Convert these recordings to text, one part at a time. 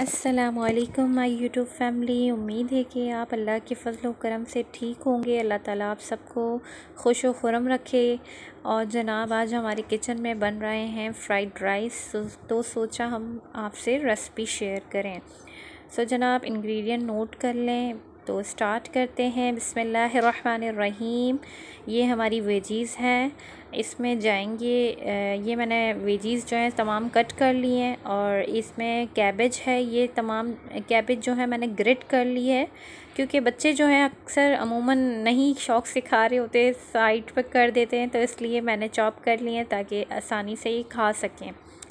अस्सलामुअलैकुम my YouTube family. उम्मीद है कि आप अल्लाह के फ़ज़ल व करम से ठीक होंगे। अल्लाह ताला आप सबको खुश व खुरम रखे। और जनाब आज हमारे किचन में बन रहे हैं फ्राइड राइस, तो सोचा हम आपसे रेसिपी शेयर करें। जनाब इंग्रेडिएंट नोट कर लें, तो स्टार्ट करते हैं। बिस्मिल्लाहिर्रहमानिर्रहीम। ये हमारी वेजीज़ हैं, इसमें जाएंगे ये मैंने वेजीज़ जो हैं तमाम कट कर लिए हैं। और इसमें कैबेज है, ये तमाम कैबेज जो है मैंने ग्रेट कर ली है, क्योंकि बच्चे जो हैं अक्सर अमूमन नहीं शौक़ से खा रहे होते, साइड पर कर देते हैं, तो इसलिए मैंने चॉप कर लिए हैं ताकि आसानी से ही खा सकें।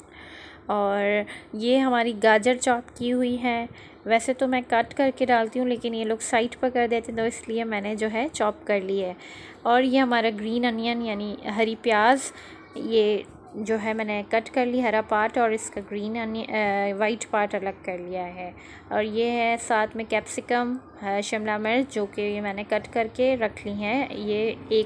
और ये हमारी गाजर चॉप की हुई है। वैसे तो मैं कट करके डालती हूँ, लेकिन ये लोग साइड पर कर देते हैं, तो इसलिए मैंने जो है चॉप कर ली है। और ये हमारा ग्रीन अनियन यानी हरी प्याज, ये जो है मैंने कट कर ली हरा पार्ट, और इसका ग्रीन अनियन वाइट पार्ट अलग कर लिया है। और ये है साथ में कैप्सिकम, शिमला मिर्च, जो कि ये मैंने कट करके रख ली हैं। ये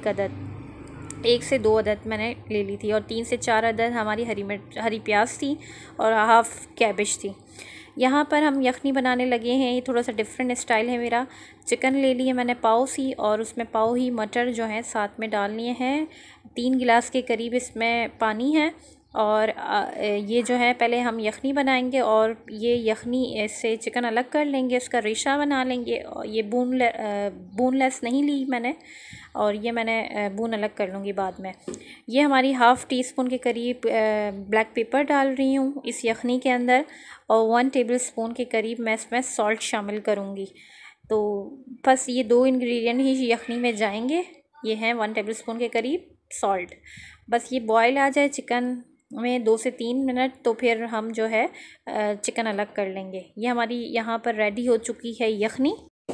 एक से दो अदद मैंने ले ली थी, और 3 से 4 अदद हमारी हरी प्याज थी, और हाफ़ कैबेज थी। यहाँ पर हम यखनी बनाने लगे हैं। ये थोड़ा सा डिफरेंट स्टाइल है मेरा। चिकन ले लिए मैंने पाव सी, और उसमें पाव ही मटर जो है साथ में डाल लिए हैं। 3 गिलास के करीब इसमें पानी है। और ये जो है पहले हम यखनी बनाएंगे, और ये यखनी से चिकन अलग कर लेंगे, उसका रेशा बना लेंगे। और ये बोनलेस नहीं ली मैंने, और ये मैंने बून अलग कर लूँगी बाद में। ये हमारी हाफ़ टी स्पून के करीब ब्लैक पेपर डाल रही हूँ इस यखनी के अंदर, और 1 टेबल स्पून के करीब मैं इसमें सॉल्ट शामिल करूँगी। तो बस ये 2 इंग्रेडिएंट ही यखनी में जाएंगे। ये हैं 1 टेबल स्पून के करीब सॉल्ट। बस ये बॉयल आ जाए चिकन में 2 से 3 मिनट, तो फिर हम जो है चिकन अलग कर लेंगे। ये हमारी यहाँ पर रेडी हो चुकी है यखनी।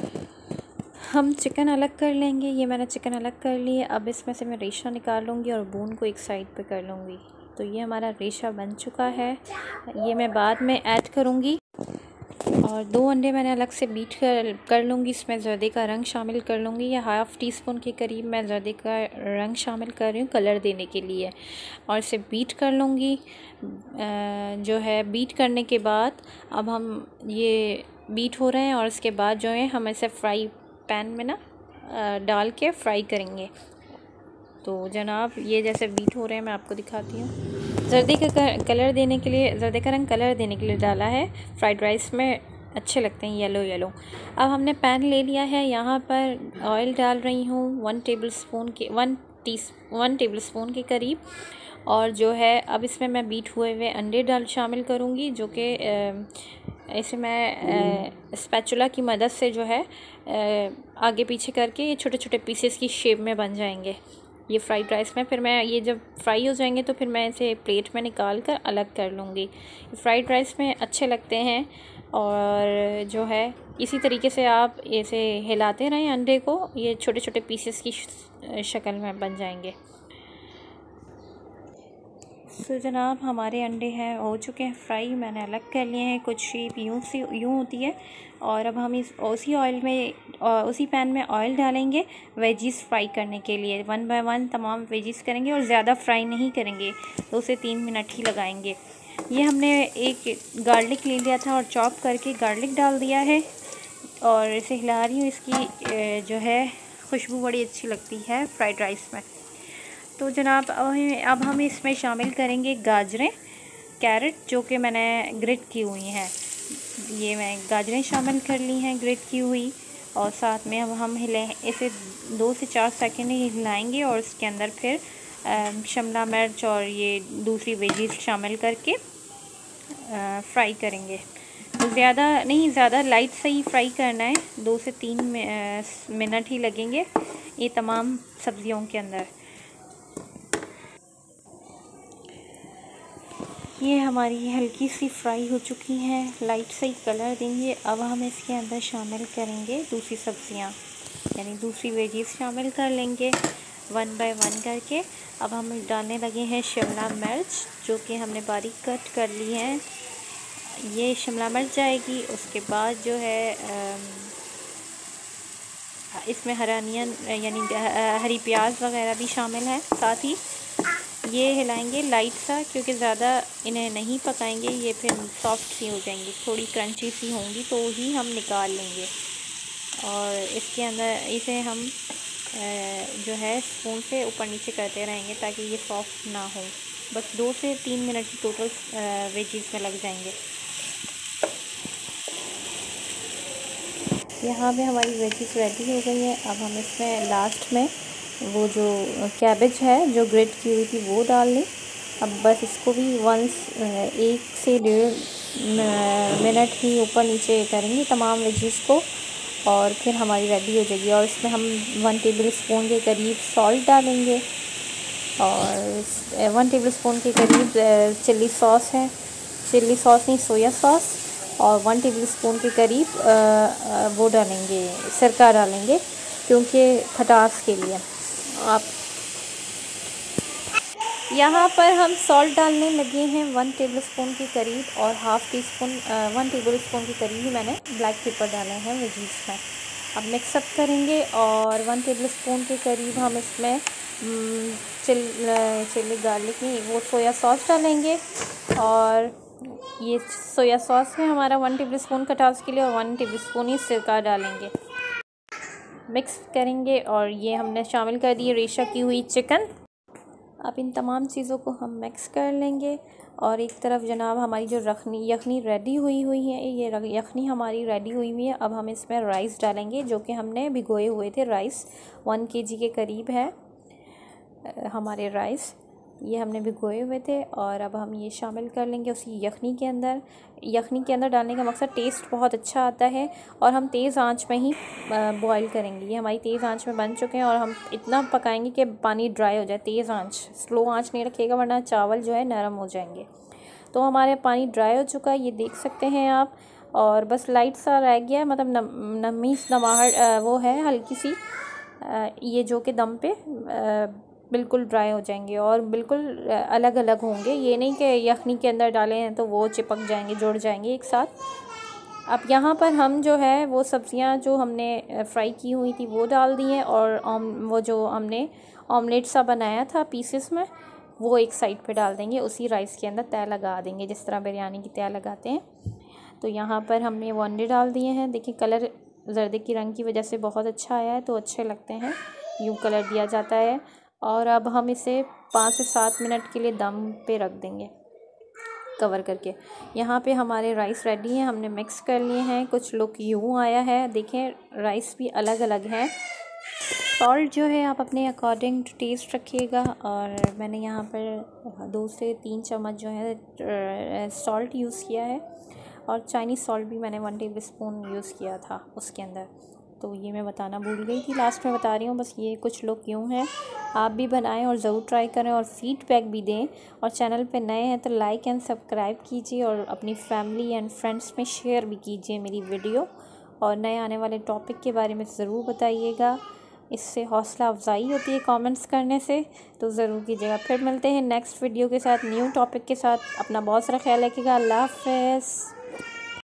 हम चिकन अलग कर लेंगे। ये मैंने चिकन अलग कर लिए। अब इसमें से मैं रेशा निकाल लूँगी और बून को एक साइड पे कर लूँगी। तो ये हमारा रेशा बन चुका है, ये मैं बाद में ऐड करूँगी। और 2 अंडे मैंने अलग से बीट कर लूँगी। इसमें ज़र्दे का रंग शामिल कर लूँगी, या हाफ़ टी स्पून के करीब मैं ज़र्दे का रंग शामिल कर रही हूँ कलर देने के लिए। और इसे बीट कर लूँगी। जो है बीट करने के बाद अब हम ये बीट हो रहे हैं, और उसके बाद जो है हम इसे फ्राई पैन में ना डाल के फ्राई करेंगे। तो जनाब ये जैसे बीट हो रहे हैं मैं आपको दिखाती हूँ। ज़र्दे का कलर देने के लिए, ज़र्दे का रंग कलर देने के लिए डाला है। फ्राइड राइस में अच्छे लगते हैं येलो येलो। अब हमने पैन ले लिया है, यहाँ पर ऑयल डाल रही हूँ 1 टेबल स्पून के करीब। और जो है अब इसमें मैं बीट हुए हुए अंडे शामिल करूँगी, जो कि इसे मैं स्पैचुला की मदद से जो है आगे पीछे करके ये छोटे छोटे पीसेस की शेप में बन जाएंगे ये फ्राइड राइस में। फिर मैं ये जब फ्राई हो जाएंगे तो फिर मैं इसे प्लेट में निकाल कर अलग कर लूँगी। फ्राइड राइस में अच्छे लगते हैं। और जो है इसी तरीके से आप इसे हिलाते रहें अंडे को, ये छोटे छोटे पीसेस की शक्ल में बन जाएंगे। जनाब हमारे अंडे हैं हो चुके हैं फ्राई, मैंने अलग कर लिए हैं। कुछ शेप यूँ होती है। और अब हम इस उसी पैन में ऑयल डालेंगे वेजीज़ फ्राई करने के लिए। 1 बाय 1 तमाम वेजीज़ करेंगे, और ज़्यादा फ्राई नहीं करेंगे, 2 से 3 मिनट ही लगाएंगे। ये हमने एक गार्लिक ले लिया था, और चॉप करके गार्लिक डाल दिया है, और इसे हिला रही हूँ। इसकी जो है खुशबू बड़ी अच्छी लगती है फ्राइड राइस में। तो जनाब अब हम इसमें शामिल करेंगे गाजरें, कैरेट, जो कि मैंने ग्रेट की हुई हैं। ये मैं गाजरें शामिल कर ली हैं ग्रेट की हुई। और साथ में अब हम इसे 2 से 4 सेकंड ही हिलाएंगे, और इसके अंदर फिर शिमला मिर्च और ये दूसरी वेजीज शामिल करके फ्राई करेंगे। तो ज़्यादा लाइट से ही फ्राई करना है, 2 से 3 मिनट ही लगेंगे ये तमाम सब्जियों के अंदर। ये हमारी हल्की सी फ्राई हो चुकी हैं, लाइट से ही कलर देंगे। अब हम इसके अंदर शामिल करेंगे दूसरी सब्जियां, यानी दूसरी वेजीज शामिल कर लेंगे 1 बाय 1 करके। अब हम डालने लगे हैं शिमला मिर्च, जो कि हमने बारीक कट कर ली है। ये शिमला मिर्च जाएगी। उसके बाद जो है इसमें हरा अनियन यानी हरी प्याज वगैरह भी शामिल है साथ ही। ये हिलाएंगे लाइट सा, क्योंकि ज़्यादा इन्हें नहीं पकाएंगे, ये फिर सॉफ्ट सी हो जाएंगी, थोड़ी क्रंची सी होंगी तो ही हम निकाल लेंगे। और इसके अंदर इसे हम जो है स्पून से ऊपर नीचे करते रहेंगे ताकि ये सॉफ्ट ना हो। बस 2 से 3 मिनट की टोटल वेजीज में लग जाएंगे। यहाँ पे हमारी वेजीज रेडी हो गई है। अब हम इसमें लास्ट में वो जो कैबेज है जो ग्रेट की हुई थी वो डाल लें। अब बस इसको भी 1 से 1.5 मिनट ही ऊपर नीचे करेंगे तमाम वेजीज को, और फिर हमारी रेडी हो जाएगी। और इसमें हम 1 टेबल स्पून के करीब सॉल्ट डालेंगे, और 1 टेबल स्पून के करीब चिल्ली सॉस है, चिल्ली सॉस नहीं सोया सॉस, और 1 टेबल स्पून के करीब वो डालेंगे, सिरका डालेंगे क्योंकि खटास के लिए। आप यहाँ पर हम सॉल्ट डालने लगे हैं 1 टेबल स्पून के करीब, और 1 टेबल स्पून के करीब ही मैंने ब्लैक पेपर डाले हैं वेजीज में। अब मिक्सअप करेंगे, और 1 टेबल स्पून के करीब हम इसमें चिल्ली गार्लिक नहीं वो सोया सॉस डालेंगे, और ये सोया सॉस है हमारा 1 टेबल स्पून खटास के लिए, और 1 टेबल स्पून ही सिरका डालेंगे। मिक्स करेंगे, और ये हमने शामिल कर दी रेशा की हुई चिकन। अब इन तमाम चीज़ों को हम मिक्स कर लेंगे, और एक तरफ जनाब हमारी जो यखनी रेडी हुई है, ये यखनी हमारी रेडी हुई है। अब हम इसमें राइस डालेंगे जो कि हमने भिगोए हुए थे। राइस 1 kg के करीब है हमारे राइस, ये हमने भिगोए हुए थे, और अब हम ये शामिल कर लेंगे उसी यखनी के अंदर। यखनी के अंदर डालने का मकसद टेस्ट बहुत अच्छा आता है, और हम तेज़ आंच में ही बॉईल करेंगे। ये हमारी तेज़ आंच में बन चुके हैं, और हम इतना पकाएंगे कि पानी ड्राई हो जाए। तेज़ आंच, स्लो आंच नहीं रखिएगा वरना चावल जो है नरम हो जाएंगे। तो हमारे पानी ड्राई हो चुका है, ये देख सकते हैं आप, और बस लाइट सा रह गया, मतलब नमी नमाहट वो है हल्की सी, ये जो कि दम पे बिल्कुल ड्राई हो जाएंगे और बिल्कुल अलग अलग होंगे। ये नहीं कि यखनी के अंदर डाले हैं तो वो चिपक जाएंगे, जुड़ जाएंगे एक साथ। अब यहाँ पर हम जो है वो सब्ज़ियाँ जो हमने फ्राई की हुई थी वो डाल दी हैं, और वो जो हमने ऑमलेट सा बनाया था पीसेस में वो एक साइड पे डाल देंगे, उसी राइस के अंदर तय लगा देंगे जिस तरह बिरयानी की तय लगाते हैं। तो यहाँ पर हमने वो अंडे डाल दिए हैं। देखिए कलर जर्दे की रंग की वजह से बहुत अच्छा आया है, तो अच्छे लगते हैं, यूँ कलर दिया जाता है। और अब हम इसे 5 से 7 मिनट के लिए दम पे रख देंगे कवर करके। यहाँ पे हमारे राइस रेडी हैं, हमने मिक्स कर लिए हैं। कुछ लुक यूँ आया है, देखें राइस भी अलग अलग हैं। सॉल्ट जो है आप अपने अकॉर्डिंग टेस्ट रखिएगा, और मैंने यहाँ पर 2 से 3 चम्मच जो है सॉल्ट यूज़ किया है, और चाइनीज़ सॉल्ट भी मैंने 1 टेबल स्पून यूज़ किया था उसके अंदर। तो ये मैं बताना भूल गई थी, लास्ट में बता रही हूँ। बस ये कुछ लोग यूँ हैं, आप भी बनाएं और ज़रूर ट्राई करें और फीडबैक भी दें। और चैनल पे नए हैं तो लाइक एंड सब्सक्राइब कीजिए, और अपनी फैमिली एंड फ्रेंड्स में शेयर भी कीजिए मेरी वीडियो। और नए आने वाले टॉपिक के बारे में ज़रूर बताइएगा, इससे हौसला अफजाई होती है कमेंट्स करने से, तो ज़रूर कीजिएगा। फिर मिलते हैं नेक्स्ट वीडियो के साथ, न्यू टॉपिक के साथ। अपना बहुत सारा ख्याल रखिएगा। अल्लाह हाफ़िज़।